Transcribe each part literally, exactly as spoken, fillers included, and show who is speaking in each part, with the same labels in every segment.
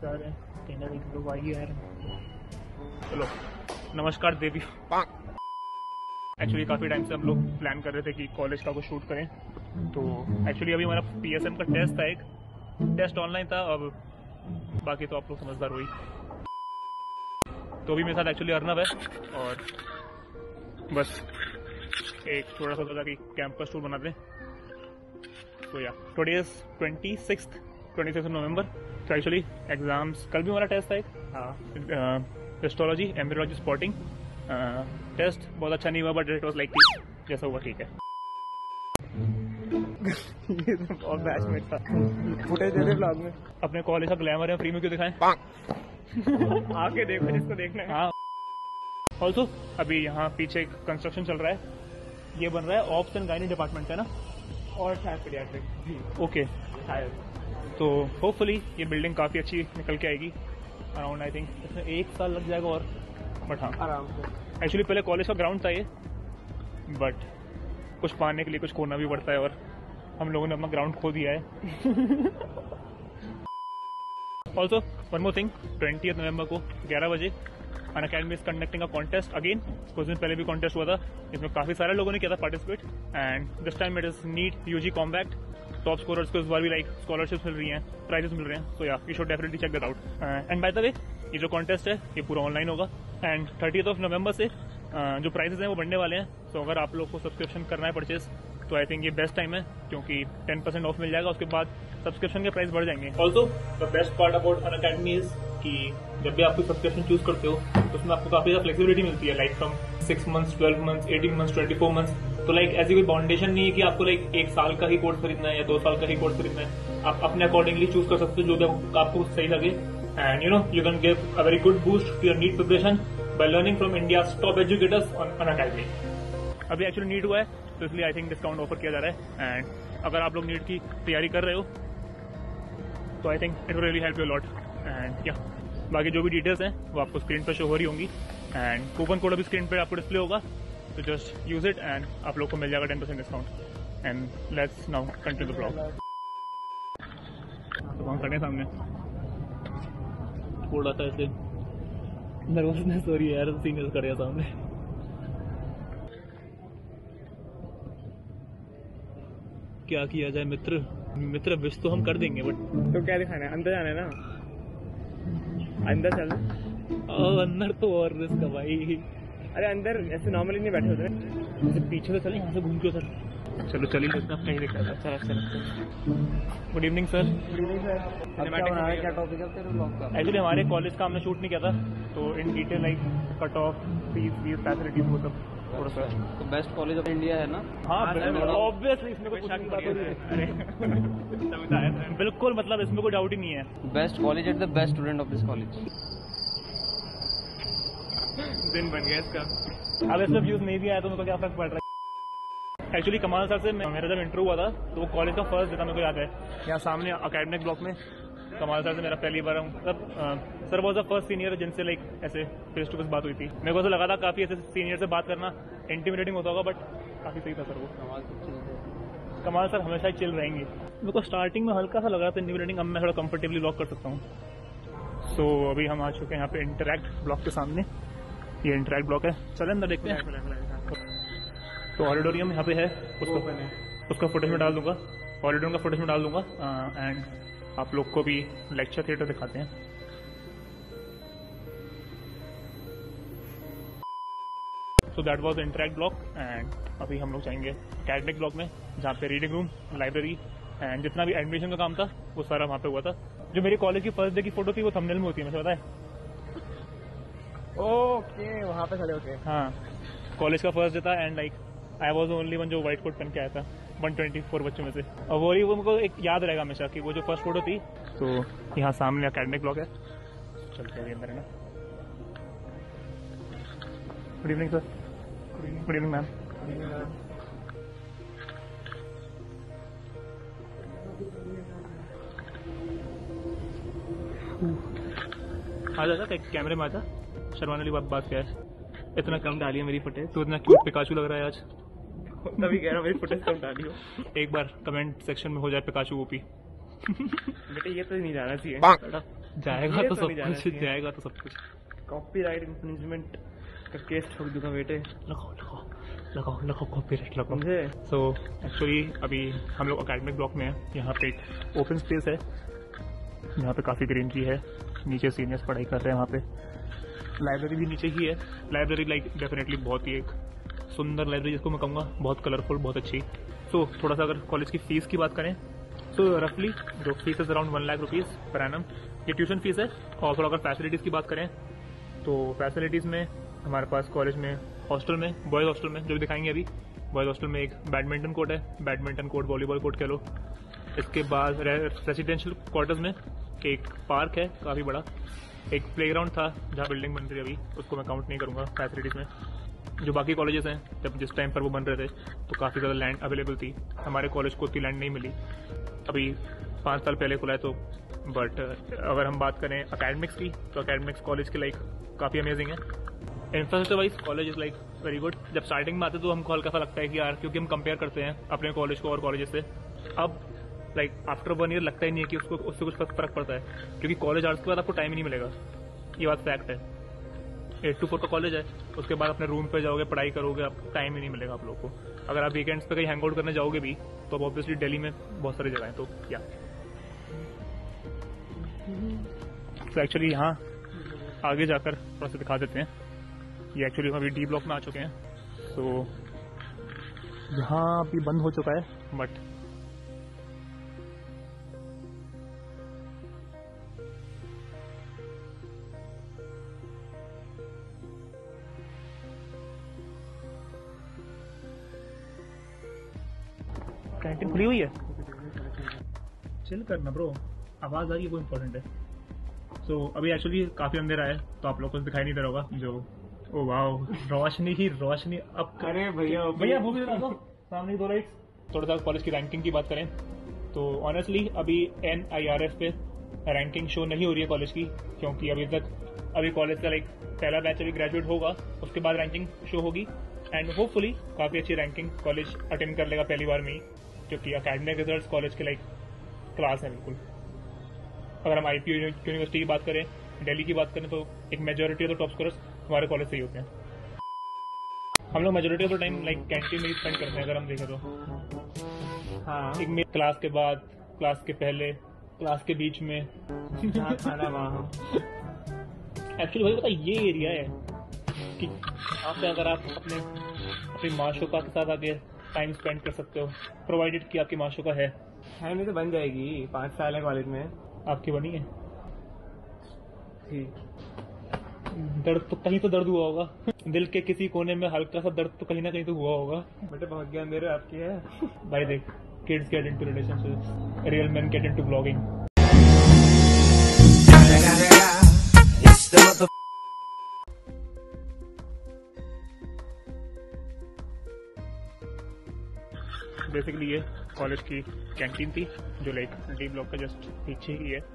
Speaker 1: आ रहे हैं, कहीं ना कहीं लोग आ ही आ रहे हैं। चलो नमस्कार देवी। एक्चुअली काफ़ी टाइम से हम लोग प्लान कर रहे थे कि कॉलेज का कुछ शूट करें, तो एक्चुअली अभी हमारा पीएसएम का टेस्ट था, एक टेस्ट ऑनलाइन था। अब बाकी तो आप लोग समझदार हुई। तो अभी मेरे साथ एक्चुअली अर्नव है और बस एक थोड़ा सा सोचा कि कैंपस टूर बना दें। तो yeah today is twenty sixth twenty six November. तो एक्चुअली एग्जाम्स कल भी हमारा टेस्ट था एक, हाँ, हिस्टोलॉजी एम्ब्रियोलॉजी स्पॉटिंग टेस्ट। बहुत अच्छा नहीं हुआ बट इट वाज लाइक जैसा हुआ ठीक है। ये तो और बैचमेट था, फुटेज दे दे ब्लॉग में। अपने कॉलेज का ग्लैमर है, फ्री में क्यों दिखाएं? आके देखो जिसको देखना है। हाँ, ऑल्सो अभी यहाँ पीछे कंस्ट्रक्शन चल रहा है, ये बन रहा है ऑप्स एंड गायनी डिपार्टमेंट है ना, और शायद पीडियाट्रिक। ओके, शायद। तो होपफुली ये बिल्डिंग काफ़ी अच्छी निकल के आएगी। अराउंड आई थिंक इसमें एक साल लग जाएगा और, बट हाँ आराम से। एक्चुअली पहले कॉलेज का ग्राउंड था ये, बट कुछ पाने के लिए कुछ खोना भी पड़ता है और हम लोगों ने अपना ग्राउंड खो दिया है। Also one more thing, twentieth November को ग्यारह बजे Unacademy is conducting a contest again. कुछ दिन पहले भी कॉन्टेस्ट हुआ था, इसमें काफ़ी सारे लोगों ने किया था participate, and this time it is NEET UG combat. Top scorers को इस बार भी लाइक स्कॉलरशिप्स मिल रही हैं, प्राइजेस मिल रहे हैं। So yeah you should definitely check that out. And by the way ये जो कॉन्टेस्ट है ये पूरा ऑनलाइन होगा, एंड थर्टीथ ऑफ नवंबर से uh, जो प्राइजेस हैं वो बढ़ने वाले हैं। सो so, अगर आप लोग को सब्सक्रिप्शन करना है परचेज, तो आई थिंक ये बेस्ट टाइम है, क्योंकि टेन परसेंट ऑफ मिल जाएगा, उसके बाद सब्सक्रिप्शन के प्राइस बढ़ जाएंगे। Also the best part about Unacademy is कि जब भी आप कोई सब्सक्रिप्शन चूज करते हो तो उसमें आपको काफी ज्यादा फ्लेक्सिबिलिटी मिलती है, like from six months, twelve months, eighteen months, twenty four months. तो लाइक ऐसी कोई बाउंडेशन नहीं है कि आपको लाइक एक साल का ही कोर्स खरीदना है या दो साल का ही कोर्स खरीदना है। आप अपने अकॉर्डिंगली चूज कर सकते हो जो भी आपको सही लगे, and you know you can give a very good boost to your NEET preparation by learning from India's top educators on Unacademy. अभी एक्चुअली नीट हुआ है तो इसलिए आई थिंक डिस्काउंट ऑफर किया जा रहा है, एंड अगर आप लोग नीट की तैयारी कर रहे हो तो I think it will really help you lot. And yeah बाकी जो भी डिटेल्स हैं वो आपको स्क्रीन पर शो हो रही होंगी, एंड कूपन कोड अभी स्क्रीन पर आपको डिस्प्ले होगा, तो जस्ट यूज इट एंड आप लोग को मिल जाएगा ten percent discount. And let's now continue the blog. तो वहाँ खड़े सामने थोड़ा सा ऐसे नर्वसनेस हो रही है यार, सीनियर्स खड़े हैं सामने। क्या किया जाए मित्र, मित्र विश तो हम कर देंगे, बट तो क्या दिखाना है? अंदर जाना है ना, अंदर चल। अंदर तो और रिस्क है भाई। अरे अंदर ऐसे नॉर्मली नहीं बैठे होते, जैसे पीछे से चले, यहाँ से घूम के सर। चलो चलिए लेते हैं, कहीं देखा था। चलो चलो। Good evening sir. Good evening sir. क्या टॉपिक है तेरे ब्लॉग का? एक्चुअली हमारे कॉलेज का हमने शूट नहीं किया था, तो in detail like cut off fees fees facilities वो सब थोड़ा सा।
Speaker 2: तो बेस्ट कॉलेज ऑफ इंडिया है ना?
Speaker 1: हाँ ऑब्वियसली, इसमें कोई शक की बात हो रही है। अरे बिल्कुल, मतलब इसमें कोई डाउट ही नहीं है।
Speaker 2: Best college at the best student of this college.
Speaker 1: दिन बन गया इसका। अब इसमें व्यूज नहीं भी आया तो मेरे को क्या फर्क पड़ रहा है? एक्चुअली कमाल सर से मेरा जब इंटरव्यू हुआ था तो वो कॉलेज का फर्स्ट डे था, मेरे को याद है। यहाँ सामने अकेडमिक ब्लॉक में कमाल सर से मेरा पहली बार मतलब sir was the first senior जिनसे लाइक ऐसे फेस टू फेस बात हुई थी। मेरे को ऐसा लगा था काफ़ी ऐसे सीनियर से बात करना इंटिमिडेटिंग होता होगा, बट काफ़ी सही था सर वो। कमाल सर हमेशा ही चिल रहेंगे। मेरे को स्टार्टिंग में हल्का सा लग रहा था इंटिमिडेटिंग, अब मैं थोड़ा कंफर्टेबली लॉक कर सकता हूँ। सो so, अभी हम आ चुके हैं यहाँ पे इंटरैक्ट ब्लॉक के सामने। ये इंटरैक्ट ब्लॉक है, चलें अंदर देखते हैं। तो ऑडिटोरियम यहाँ पे है, उसको उसका फुटेज में डाल दूंगा, ऑडिटोरियम का फुटेज में डाल दूंगा, एंड आप लोग को भी लेक्चर थिएटर दिखाते हैं। So that was interact block, and अभी हम लोग जाएंगे अकेडमिक ब्लॉक में, जहाँ पे रीडिंग रूम, लाइब्रेरी एंड जितना भी एडमिशन का काम था वो सारा वहाँ पे हुआ था। जो मेरी कॉलेज की फर्स्ट डे की फोटो थी वो थंबनेल में होती है, मुझे पता है। ओके, वहाँ पे खड़े होके। हाँ, कॉलेज का फर्स्ट डे था, and like I was only one जो व्हाइट कोट पहन के आया था वन ट्वेंटी फोर बच्चों में से। और वो ही वो मुझको एक याद रहेगा हमेशा कि वो जो फर्स्ट फोटो थी। तो यहाँ सामने अकेडमिक ब्लॉक है, चलते हैं अंदर है ना। Good evening sir. Good evening ma'am. आ जाता एक कैमरे में, आजा। शर्माने वाली बात बात क्या है? इतना कम डाली है मेरी फुटेज, तो इतना क्यूट पिकाचू लग रहा है आज। तभी कह रहा हूँ मेरी फुटेज कम डाली हो। एक बार कमेंट सेक्शन में हो जाए पिकाचू ओपी। बेटे ये तो नहीं जाना चाहिए। जाएगा
Speaker 3: ये
Speaker 1: तो
Speaker 3: तो
Speaker 1: सब
Speaker 3: नहीं जाना
Speaker 1: कुछ
Speaker 3: चाहिए।
Speaker 1: जाएगा तो सब कुछ।
Speaker 3: कॉपीराइट इन्फ्रिंजमेंट का केस ठोक दूंगा बेटे,
Speaker 1: लगाओ लगाओ लगाओ लगाओ कॉपीराइट लगाओ।
Speaker 3: समझे?
Speaker 1: सो एक्चुअली अभी हम लोग अकेडमिक ब्लॉक में हैं। यहाँ पे एक ओपन स्पेस है, यहाँ पे काफ़ी ग्रीनरी है, नीचे सीनियर्स पढ़ाई कर रहे हैं। वहाँ पे लाइब्रेरी भी नीचे ही है। लाइब्रेरी लाइक डेफिनेटली बहुत ही एक सुंदर लाइब्रेरी जिसको मैं कहूँगा, बहुत कलरफुल, बहुत अच्छी। सो so, थोड़ा सा अगर कॉलेज की फ़ीस की बात करें तो रफली जो फीस है around one lakh rupees per annum, ये ट्यूशन फीस है। और थोड़ा अगर फैसिलिटीज़ की बात करें तो फैसिलिटीज़ में हमारे पास कॉलेज में हॉस्टल में, बॉयज़ हॉस्टल में जो भी दिखाएंगे अभी, बॉयज़ हॉस्टल में एक बैडमिंटन कोर्ट है, बैडमिंटन कोर्ट, वॉलीबॉल कोर्ट कह लो। इसके बाद रेसिडेंशियल क्वार्टर्स में एक पार्क है काफ़ी बड़ा, एक प्लेग्राउंड था जहाँ बिल्डिंग बन रही है अभी, उसको मैं काउंट नहीं करूँगा फैसिलिटीज़ में। जो बाकी कॉलेजेस हैं जब जिस टाइम पर वो बन रहे थे तो काफ़ी ज़्यादा लैंड अवेलेबल थी, हमारे कॉलेज को उतनी लैंड नहीं मिली। अभी पाँच साल पहले खुला है तो, बट अगर हम बात करें अकेडमिक्स की तो अकेडमिक्स कॉलेज के लाइक काफ़ी अमेजिंग है। Infrastructure wise college is like very good. जब स्टार्टिंग में आते तो हमको हल्का सा लगता है कि यार, क्योंकि हम कंपेयर करते हैं अपने कॉलेज को और कॉलेजेस से, अब लाइक आफ्टर वन ईयर लगता ही नहीं है कि उसको उससे कुछ फर्क पड़ता है, क्योंकि कॉलेज आवर्स के बाद आपको टाइम ही नहीं मिलेगा। ये बात फैक्ट है। एट टू फोर का कॉलेज है, उसके बाद अपने रूम पे जाओगे, पढ़ाई करोगे, आपको टाइम ही नहीं मिलेगा आप लोगों को। अगर आप वीकेंड्स पे कहीं हैंग आउट करने जाओगे भी तो ऑब्वियसली दिल्ली में बहुत सारी जगह हैं। तो या तो एक्चुअली यहाँ आगे जाकर थोड़ा सा दिखा देते हैं। ये एक्चुअली हम अभी डी ब्लॉक में आ चुके हैं। तो यहाँ अभी बंद हो चुका है, बट कैंटीन खुली हुई है। चिल करना ब्रो, आवाज़ आ रही है वो इम्पोर्टेंट है। सो so, अभी एक्चुअली काफ़ी अंधेरा है तो आप लोग को दिखाई नहीं दे रहा होगा। जो ओ वाओ, रोशनी ही रोशनी। अब
Speaker 3: अरे भैया
Speaker 1: भैया वो भी बता दो सामने दो लाइट्स। थोड़ा सा कॉलेज की रैंकिंग की बात करें तो ऑनेस्टली अभी एन आई आर एफ पे रैंकिंग शो नहीं हो रही है कॉलेज की, क्योंकि अभी तक अभी कॉलेज का लाइक पहला बैच अभी ग्रेजुएट होगा, उसके बाद रैंकिंग शो होगी। एंड होपफुली काफ़ी अच्छी रैंकिंग कॉलेज अटेंड कर लेगा पहली बार में ही, क्योंकि अकेडमिक रिजल्ट कॉलेज के लाइक क्लास है बिल्कुल। अगर हम आई पी यूनिवर्सिटी की बात करें, दिल्ली की बात करें, तो एक majority of the top scorers हमारे कॉलेज से ही होते हैं। हम लोग majority of the time like canteen में ही स्पेंड करते हैं अगर हम देखें तो।
Speaker 3: हाँ,
Speaker 1: एक में क्लास के बाद, क्लास के पहले, क्लास के बीच में।
Speaker 3: जहाँ खाना वहाँ।
Speaker 1: एक्चुअली भाई पता ये एरिया है कि यहाँ पे अगर आप अपने अपनी माशुका के साथ आगे टाइम स्पेंड कर सकते हो, प्रोवाइडेड कि आपकी माशुका है।
Speaker 3: है नहीं तो बन जाएगी, पाँच साल है कॉलेज में।
Speaker 1: आपकी बनी है?
Speaker 3: ठीक।
Speaker 1: दर्द तो कहीं तो दर्द हुआ होगा दिल के किसी कोने में हल्का सा दर्द तो कहीं ना कहीं तो हुआ होगा।
Speaker 3: बेटे बहुत ज्ञान दे रहे हो, आपकी है।
Speaker 1: भाई देख, kids get into relationships, real men get into blogging. Basically ये कॉलेज की कैंटीन थी जो लाइक डी ब्लॉक का जस्ट पीछे ही है।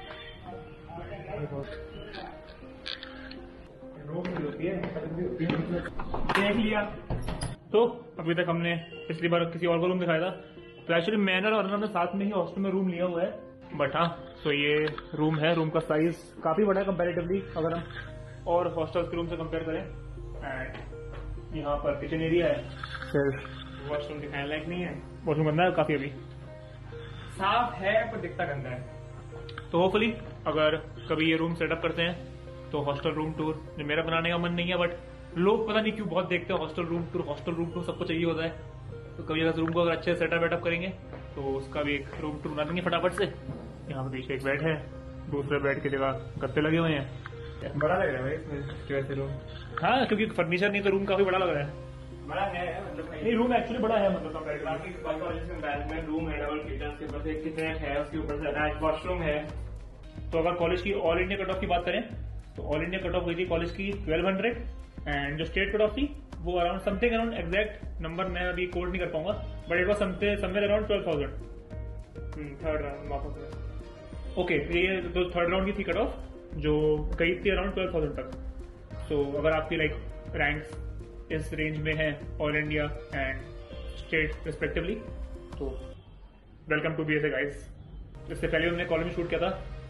Speaker 1: देख लिया। तो अभी तक हमने पिछली बार किसी और को रूम दिखाया था, तो एक्चुअली मैंने और अर्नब ने साथ में ही हॉस्टल में रूम लिया हुआ है। बट हाँ, तो ये रूम है, रूम का साइज काफी बड़ा है कंपैरेटिवली अगर हम और हॉस्टल्स के रूम से कंपेयर करें। एंड यहाँ पर किचन एरिया है, फिर
Speaker 3: वॉशरूम दिखाने लायक नहीं है,
Speaker 1: वॉशरूम गंदा है काफी, अभी
Speaker 3: साफ है पर दिखता गंदा है।
Speaker 1: तो होपफुली अगर कभी ये रूम सेटअप करते हैं तो हॉस्टल रूम टूर, जो मेरा बनाने का मन नहीं है, बट लोग पता नहीं क्यों बहुत देखते हैं hostel room tour, hostel room tour सबको चाहिए होता है। तो कभी अगर रूम को अगर अच्छे सेटअप वेटअप करेंगे तो उसका भी एक रूम टूर बना देंगे फटाफट से। यहाँ पे पीछे एक बेड है, दूसरे बेड की जगह गत्ते लगे हुए हैं।
Speaker 3: बड़ा लग रहा है भाई इसमें वैसे रूम।
Speaker 1: हाँ, क्योंकि फर्नीचर नहीं तो रूम काफी बड़ा लग रहा है।
Speaker 3: बड़ा है मतलब
Speaker 1: नहीं, रूम एक्चुअली बड़ा है, मतलब
Speaker 3: बाकी बाकी रूम है, डबल किचन, उसके ऊपर से एक किचन है, उसके ऊपर से अटैच वॉशरूम है।
Speaker 1: तो अगर कॉलेज की ऑल इंडिया कट ऑफ की बात करें तो ऑल इंडिया कट ऑफ हुई थी कॉलेज की ट्वेल्व हंड्रेड, एंड जो स्टेट कट ऑफ थी वो around something around exact number मैं अभी कोड नहीं कर पाऊंगा, but it was something somewhere around twelve thousand.
Speaker 3: Third round वापस।
Speaker 1: ओके, ये तो थर्ड राउंड की थी कट ऑफ जो गई थी अराउंड ट्वेल्व थाउजेंड तक। सो so, अगर आपकी लाइक रैंक्स इस रेंज में है all India and state respectively, तो welcome to B S A guys. इससे पहले हमने कॉलेज में शूट किया था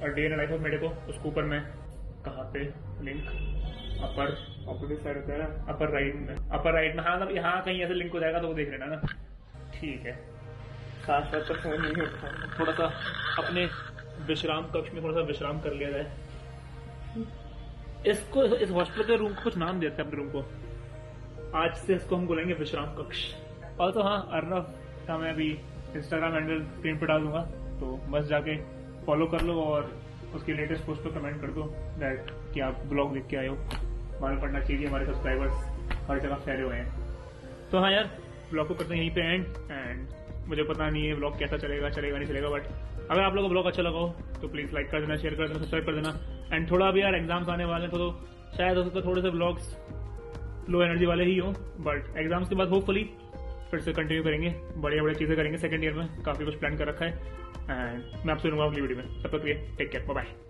Speaker 1: और डे इन लाइफ ऑफ मेरे को उसके ऊपर मैं कहाँ पे लिंक अपर अपोजिट साइड होता है ना, अपर राइट में, अपर राइट में, हाँ मतलब यहाँ कहीं ऐसे लिंक हो जाएगा तो वो देख लेना ना। ठीक है,
Speaker 3: साथ साथ तो फोन नहीं उठा,
Speaker 1: थोड़ा सा अपने विश्राम कक्ष में थोड़ा सा विश्राम कर लिया जाए। इसको इस हॉस्टल के रूम को कुछ नाम देते हैं अपने रूम को, आज से इसको हम बोलेंगे विश्राम कक्ष। और तो हाँ, अर्नव का मैं अभी इंस्टाग्राम हैंडल स्क्रीन पे डाल दूंगा, तो बस जाके फॉलो कर लो और उसकी लेटेस्ट पोस्ट पे कमेंट कर दो दैट कि आप ब्लॉग देख के आए हो। मालूम पड़ना चाहिए हमारे सब्सक्राइबर्स हर जगह फैले हुए हैं। तो हाँ यार, ब्लॉग को करते हैं यहीं पे एंड एंड मुझे पता नहीं है ब्लॉग कैसा चलेगा चलेगा नहीं चलेगा, बट अगर आप लोगों को ब्लॉग अच्छा लगा हो तो प्लीज लाइक कर देना, शेयर कर देना, सब्सक्राइब कर देना। एंड थोड़ा अभी यार एग्जाम्स आने वाले हैं तो, तो शायद हो सकता है थोड़े से ब्लॉग्स लो एनर्जी वाले ही हो, बट एग्जाम्स के बाद होपफुली फिर से कंटिन्यू करेंगे, बढ़िया बढ़िया चीजें करेंगे। सेकंड ईयर में काफी कुछ प्लान कर रखा है एंड मैं आपसे मिलूंगा अगली वीडियो में। तब तक के लिए टेक केयर, बाय बाय।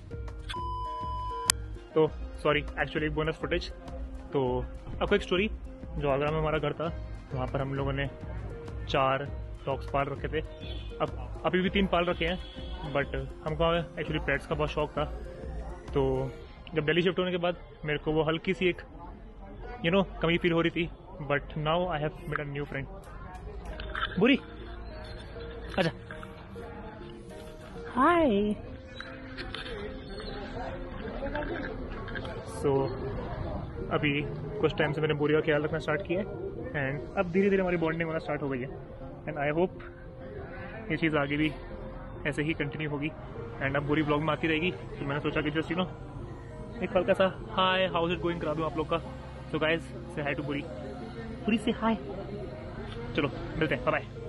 Speaker 1: तो सॉरी, एक्चुअली बोनस फुटेज। तो आपको एक स्टोरी, जो आगरा में हमारा घर था वहाँ पर हम लोगों ने चार डॉग्स पाल रखे थे। अब अभी भी तीन पाल रखे हैं, बट हमको एक्चुअली पेट्स का बहुत शौक था। तो जब दिल्ली शिफ्ट होने के बाद मेरे को वो हल्की सी एक यू नो कमी फील हो रही थी, but now I have made a new friend. बुरी अच्छा, हाय। सो अभी कुछ टाइम से मैंने बुरी का ख्याल रखना स्टार्ट किया है एंड अब धीरे धीरे हमारी बॉन्डिंग होना स्टार्ट हो गई है एंड आई होप ये चीज़ आगे भी ऐसे ही कंटिन्यू होगी एंड अब बुरी ब्लॉग में आती रहेगी। तो मैंने सोचा कि जस्ट यू नो एक हल्का सा hi how is it going करा दूँ आप लोग का। सो गाइज से हाय टू बुरी, बुरी से हाय। चलो मिलते हैं, बाय बाय।